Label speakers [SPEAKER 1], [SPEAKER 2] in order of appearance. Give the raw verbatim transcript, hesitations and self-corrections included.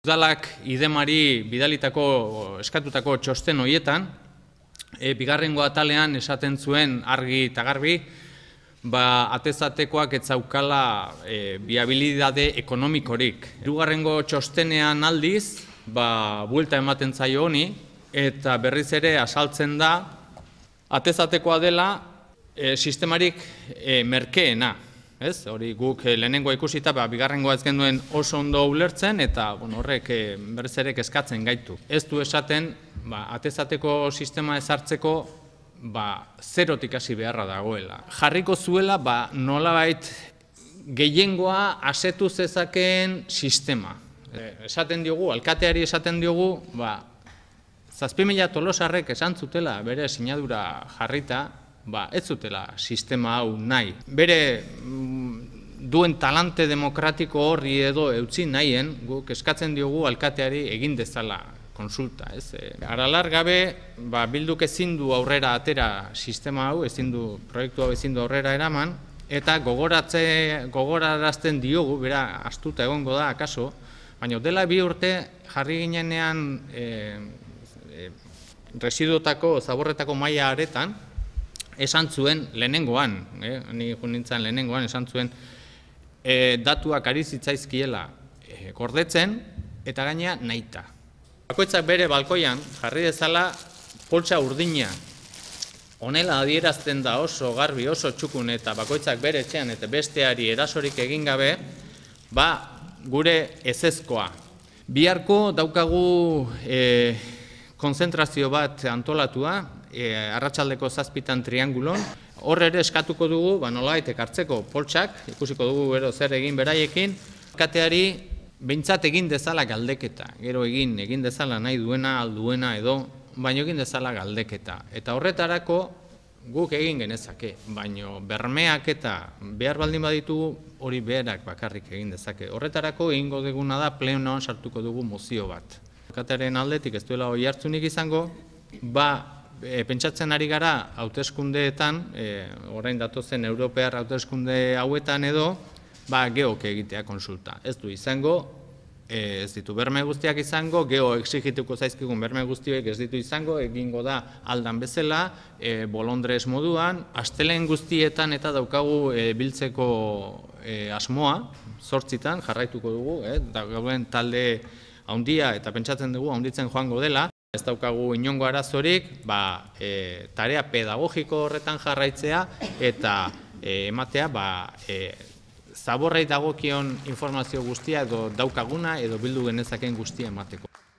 [SPEAKER 1] Udalak idemari bidalitako eskatutako txosten horietan, e, bigarrengo atalean esaten zuen argi eta garbi, ba, atezatekoak ez zaukala e, viabilidade ekonomikorik. Hirugarrengo txostenean aldiz, ba, buelta ematen zaio honi, eta berriz ere asaltzen da, atezatekoa dela e, sistemarik e, merkeena. Ez? Hori guk lehenengoa ikusita, ba, bigarrengoa ez genduen oso ondo ulertzen, eta bueno, horrek e, berriz ere kezkatzen gaitu. Ez du esaten, ba, atezateko sistema ezartzeko ba, zerotik hasi beharra dagoela. Jarriko zuela, ba, nolabait gehiengoa asetu zezakeen sistema. E, esaten diogu, alkateari esaten diogu, ba, zazpi mila tolosarrek esan zutela bere sinadura jarrita, ba, ez zutela sistema hau nahi. Bere duen talante demokratiko horri edo eutzi nahien, guk eskatzen diogu alkateari egin dezala konsulta. Ez? E, aralar gabe, ba, Bilduk ezin du aurrera atera sistema hau, ezin du, proiektu hau ezin du aurrera eraman, eta gogoratze, gogorarazten diogu, bera astuta egongo da, akaso, baina dela bi urte jarri ginenean e, e, residuotako, zaborretako maila aretan, esan zuen lehenengoan, eh, ni nintzen lehenengoan, esan zuen e, datuak ari zitzaizkiela e, gordetzen eta gaina nahita. Bakoitzak bere balkoian jarri dezala poltsa urdina. Honela adierazten da oso garbi, oso txukun eta bakoitzak bere etxean eta besteari erasorik egin gabe, ba gure ezezkoa. Biharko daukagu e, konzentrazio bat antolatua, E, arratsaldeko zazpitan triangulon, hor ere eskatuko dugu, ba, nolabait ekartzeko poltsak, ikusiko dugu gero zer egin beraiekin, alkateari behintzat egin dezala galdeketa, gero egin, egin dezala nahi duena, alduena edo, baino egin dezala galdeketa. Eta horretarako guk egin genezake, baino bermeak eta behar baldin baditugu hori berak bakarrik egin dezake. Horretarako egingo duguna da plenoan sartuko dugu mozio bat. Alkatearen aldetik ez duela hori hartzunik izango, ba, E, pentsatzen ari gara hauteskundeetan, e, orain datozen europear hauteskunde hauetan edo, ba, geok egitea konsulta. Ez du izango, e, ez ditu berme guztiak izango, geo exigituko zaizkigun berme guztiak ez ditu izango, egingo da aldan bezala, e, bolondrez moduan, astelen guztietan eta daukagu e, biltzeko e, asmoa, zortzitan jarraituko dugu, e, da gauen talde handia eta pentsatzen dugu handitzen joango dela. Ez daukagu inongo arazorik, ba, e, tarea pedagogiko horretan jarraitzea eta e, ematea ba, e, zaborrei dagokion informazio guztia edo daukaguna edo bildu genezakeen guztia emateko.